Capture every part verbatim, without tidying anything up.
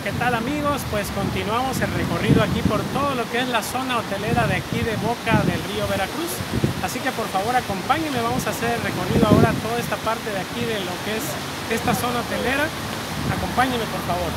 ¿Qué tal amigos? Pues continuamos el recorrido aquí por todo lo que es la zona hotelera de aquí de Boca del Río, Veracruz. Así que por favor acompáñenme, vamos a hacer el recorrido ahora toda esta parte de aquí de lo que es esta zona hotelera. Acompáñenme por favor.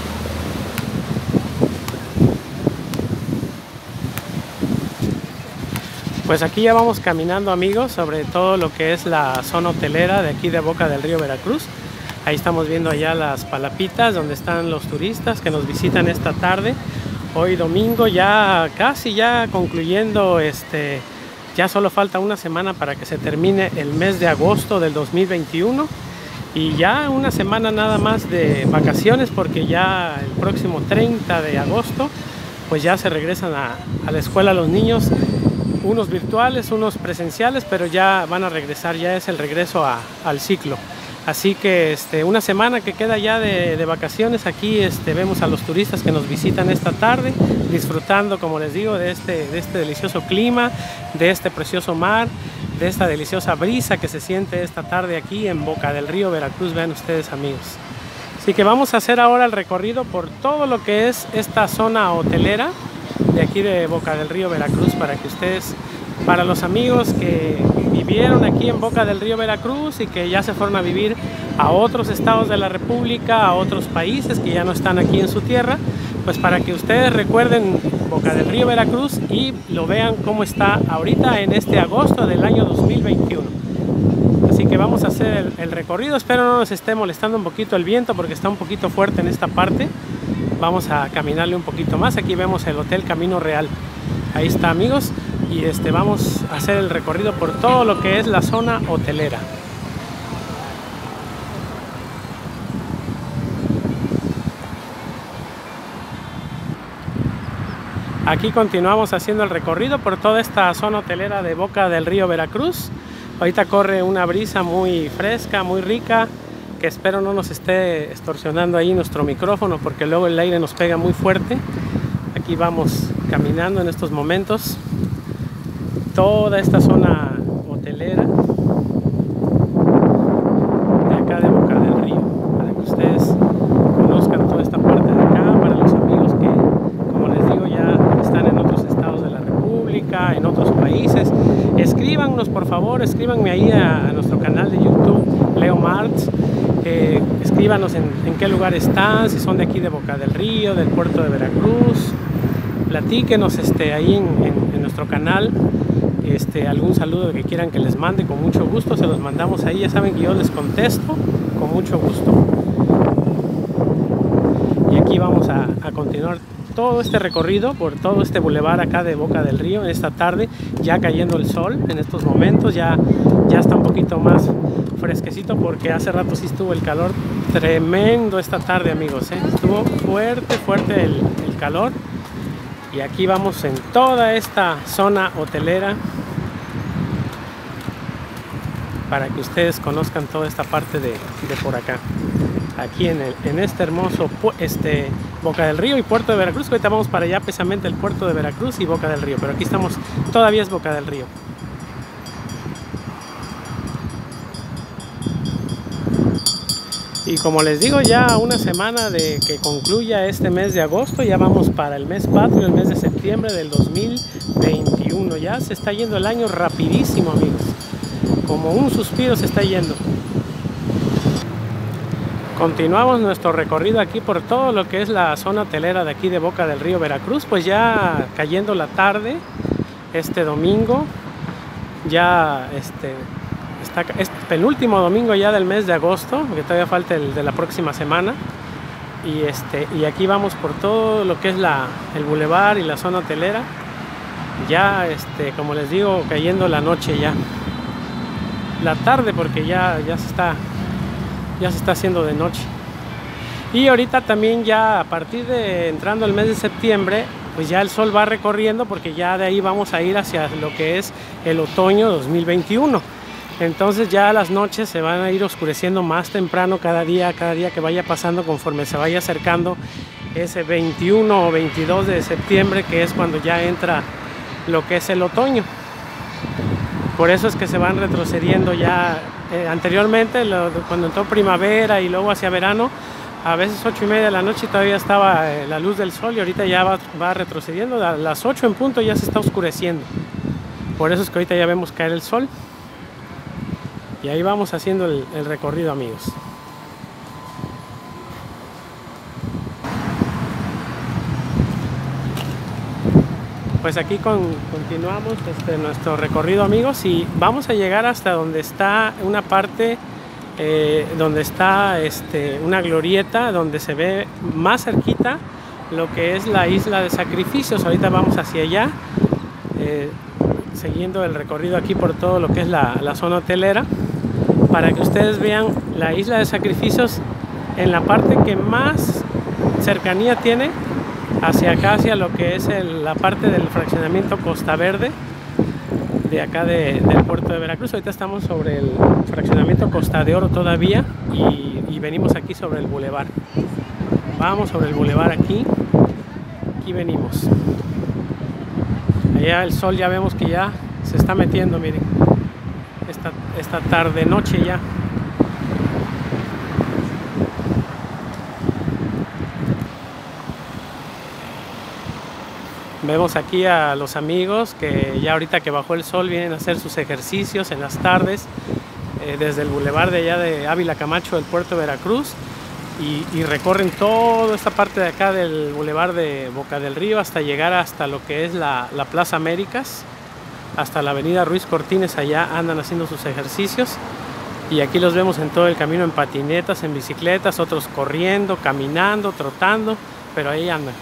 Pues aquí ya vamos caminando amigos sobre todo lo que es la zona hotelera de aquí de Boca del Río, Veracruz. Ahí estamos viendo allá las palapitas donde están los turistas que nos visitan esta tarde. Hoy domingo, ya casi ya concluyendo, este, ya solo falta una semana para que se termine el mes de agosto del dos mil veintiuno. Y ya una semana nada más de vacaciones porque ya el próximo treinta de agosto pues ya se regresan a, a la escuela los niños. Unos virtuales, unos presenciales, pero ya van a regresar, ya es el regreso a, al ciclo. Así que este, una semana que queda ya de, de vacaciones. Aquí este, vemos a los turistas que nos visitan esta tarde, disfrutando, como les digo, de este, de este delicioso clima, de este precioso mar, de esta deliciosa brisa que se siente esta tarde aquí en Boca del Río, Veracruz. Vean ustedes amigos. Así que vamos a hacer ahora el recorrido por todo lo que es esta zona hotelera de aquí de Boca del Río, Veracruz, para que ustedes, para los amigos que vivieron aquí en Boca del Río, Veracruz y que ya se fueron a vivir a otros estados de la República, a otros países que ya no están aquí en su tierra, pues para que ustedes recuerden Boca del Río, Veracruz y lo vean cómo está ahorita en este agosto del año dos mil veintiuno. Así que vamos a hacer el, el recorrido. Espero no nos esté molestando un poquito el viento porque está un poquito fuerte en esta parte. Vamos a caminarle un poquito más. Aquí vemos el Hotel Camino Real. Ahí está amigos. Y este, vamos a hacer el recorrido por todo lo que es la zona hotelera. Aquí continuamos haciendo el recorrido por toda esta zona hotelera de Boca del Río, Veracruz. Ahorita corre una brisa muy fresca, muy rica, que espero no nos esté extorsionando ahí nuestro micrófono porque luego el aire nos pega muy fuerte. Aquí vamos caminando en estos momentos toda esta zona hotelera de acá de Boca del Río, para que ustedes conozcan toda esta parte de acá, para los amigos que, como les digo, ya están en otros estados de la República, en otros países. Escríbanos por favor, escríbanme ahí a, a nuestro canal de YouTube, Leo Martz. Eh, escríbanos en, en qué lugar están, si son de aquí de Boca del Río, del puerto de Veracruz. Platíquenos este, ahí en, en, en nuestro canal. Este, algún saludo que quieran que les mande, con mucho gusto se los mandamos ahí. Ya saben que yo les contesto con mucho gusto. Y aquí vamos a, a continuar todo este recorrido por todo este bulevar acá de Boca del Río en esta tarde, ya cayendo el sol en estos momentos. Ya, ya está un poquito más fresquecito porque hace rato sí estuvo el calor tremendo esta tarde amigos, ¿eh? Estuvo fuerte, fuerte el, el calor. Y aquí vamos en toda esta zona hotelera para que ustedes conozcan toda esta parte de, de por acá. Aquí en, el, en este hermoso este, Boca del Río y Puerto de Veracruz. Ahorita vamos para allá precisamente el Puerto de Veracruz y Boca del Río. Pero aquí estamos, todavía es Boca del Río. Y como les digo, ya una semana de que concluya este mes de agosto, ya vamos para el mes patrio, el mes de septiembre del dos mil veintiuno. Ya se está yendo el año rapidísimo amigos, como un suspiro se está yendo. Continuamos nuestro recorrido aquí por todo lo que es la zona hotelera de aquí de Boca del Río, Veracruz. Pues ya cayendo la tarde, este domingo, ya este... Está, es penúltimo domingo ya del mes de agosto, porque todavía falta el de la próxima semana. Y, este, y aquí vamos por todo lo que es la, el bulevar y la zona hotelera. Ya, este, como les digo, cayendo la noche ya. La tarde porque ya, ya, se está, ya se está haciendo de noche. Y ahorita también ya a partir de entrando el mes de septiembre, pues ya el sol va recorriendo porque ya de ahí vamos a ir hacia lo que es el otoño dos mil veintiuno. Entonces ya las noches se van a ir oscureciendo más temprano cada día, cada día que vaya pasando conforme se vaya acercando ese veintiuno o veintidós de septiembre, que es cuando ya entra lo que es el otoño. Por eso es que se van retrocediendo ya. Eh, anteriormente, lo, cuando entró primavera y luego hacia verano, a veces ocho y media de la noche todavía estaba eh, la luz del sol, y ahorita ya va, va retrocediendo. A las ocho en punto ya se está oscureciendo. Por eso es que ahorita ya vemos caer el sol. Y ahí vamos haciendo el, el recorrido, amigos. Pues aquí con, continuamos este, nuestro recorrido, amigos, y vamos a llegar hasta donde está una parte, eh, donde está este, una glorieta, donde se ve más cerquita lo que es la isla de Sacrificios. Ahorita vamos hacia allá, eh, siguiendo el recorrido aquí por todo lo que es la, la zona hotelera, para que ustedes vean la isla de Sacrificios en la parte que más cercanía tiene hacia acá, hacia lo que es el, la parte del fraccionamiento Costa Verde de acá de, del puerto de Veracruz. Ahorita estamos sobre el fraccionamiento Costa de Oro todavía, y, y venimos aquí sobre el bulevar. Vamos sobre el bulevar aquí, aquí venimos. Allá el sol ya vemos que ya se está metiendo, miren, esta, esta tarde noche ya. Vemos aquí a los amigos que ya ahorita que bajó el sol vienen a hacer sus ejercicios en las tardes, eh, desde el bulevar de allá de Ávila Camacho del puerto de Veracruz, y, y recorren toda esta parte de acá del bulevar de Boca del Río hasta llegar hasta lo que es la, la Plaza Américas, hasta la avenida Ruiz Cortines. Allá andan haciendo sus ejercicios, y aquí los vemos en todo el camino en patinetas, en bicicletas, otros corriendo, caminando, trotando, pero ahí andan.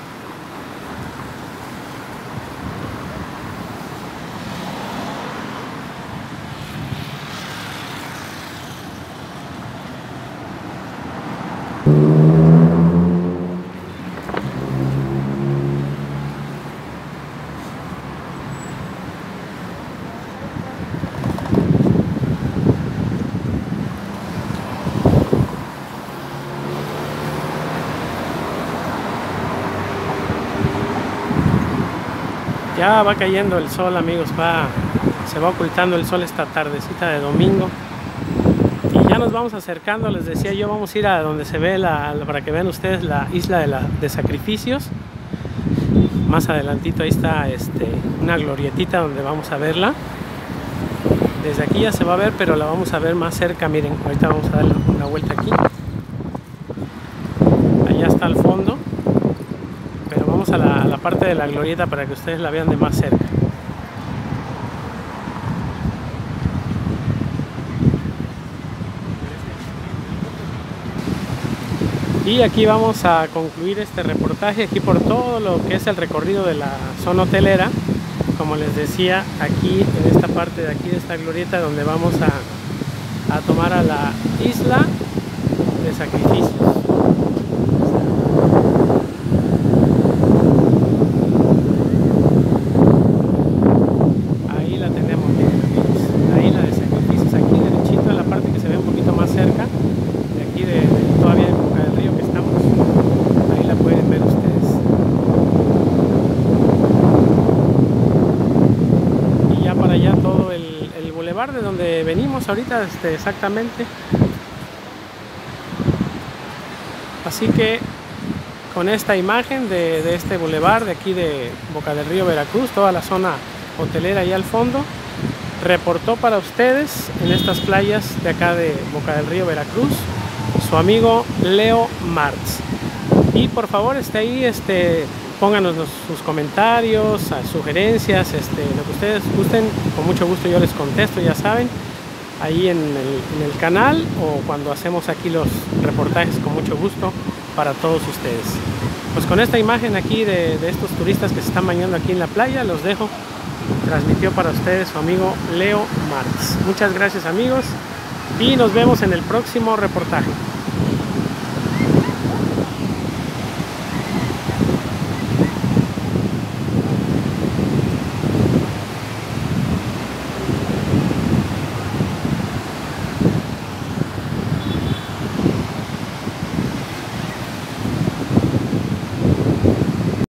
Ya va cayendo el sol, amigos, va, se va ocultando el sol esta tardecita de domingo, y ya nos vamos acercando. Les decía yo, vamos a ir a donde se ve, la, para que vean ustedes la isla de, la, de Sacrificios. Más adelantito ahí está este, una glorietita donde vamos a verla. Desde aquí ya se va a ver, pero la vamos a ver más cerca. Miren, ahorita vamos a darle una vuelta aquí. Allá está al fondo. Pero vamos a la, a la parte de la glorieta para que ustedes la vean de más cerca. Y aquí vamos a concluir este reportaje aquí por todo lo que es el recorrido de la zona hotelera. Como les decía, aquí en esta parte de aquí de esta glorieta, donde vamos a, a tomar a la isla de Sacrificios. De donde venimos ahorita, este, exactamente. Así que con esta imagen de, de este bulevar de aquí de Boca del Río, Veracruz, toda la zona hotelera ahí al fondo, reportó para ustedes en estas playas de acá de Boca del Río, Veracruz, su amigo Leo Martz. Y por favor, esté ahí, este pónganos los, sus comentarios, sugerencias, este, lo que ustedes gusten, con mucho gusto yo les contesto, ya saben, ahí en el, en el canal, o cuando hacemos aquí los reportajes, con mucho gusto para todos ustedes. Pues con esta imagen aquí de, de estos turistas que se están bañando aquí en la playa, los dejo. Transmitió para ustedes su amigo Leo Martz. Muchas gracias, amigos, y nos vemos en el próximo reportaje.